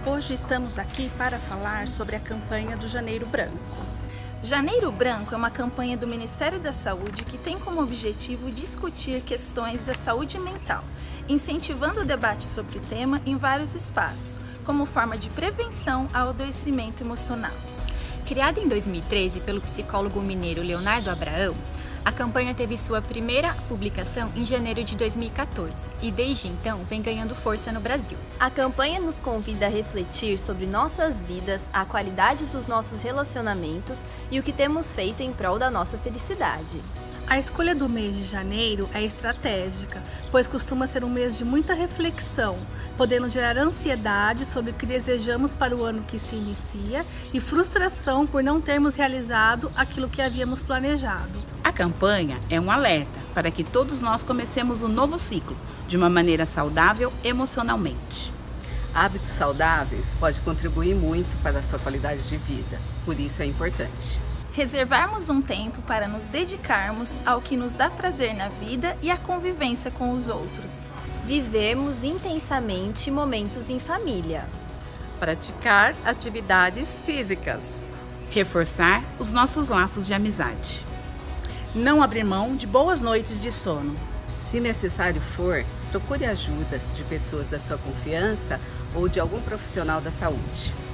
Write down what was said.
Hoje estamos aqui para falar sobre a campanha do Janeiro Branco. Janeiro Branco é uma campanha do Ministério da Saúde que tem como objetivo discutir questões da saúde mental, incentivando o debate sobre o tema em vários espaços, como forma de prevenção ao adoecimento emocional. Criada em 2013 pelo psicólogo mineiro Leonardo Abraão, a campanha teve sua primeira publicação em janeiro de 2014 e desde então vem ganhando força no Brasil. A campanha nos convida a refletir sobre nossas vidas, a qualidade dos nossos relacionamentos e o que temos feito em prol da nossa felicidade. A escolha do mês de janeiro é estratégica, pois costuma ser um mês de muita reflexão, podendo gerar ansiedade sobre o que desejamos para o ano que se inicia e frustração por não termos realizado aquilo que havíamos planejado. A campanha é um alerta para que todos nós comecemos um novo ciclo, de uma maneira saudável emocionalmente. Hábitos saudáveis podem contribuir muito para a sua qualidade de vida, por isso é importante. Reservarmos um tempo para nos dedicarmos ao que nos dá prazer na vida e à convivência com os outros. Vivermos intensamente momentos em família. Praticar atividades físicas. Reforçar os nossos laços de amizade. Não abrir mão de boas noites de sono. Se necessário for, procure ajuda de pessoas da sua confiança ou de algum profissional da saúde.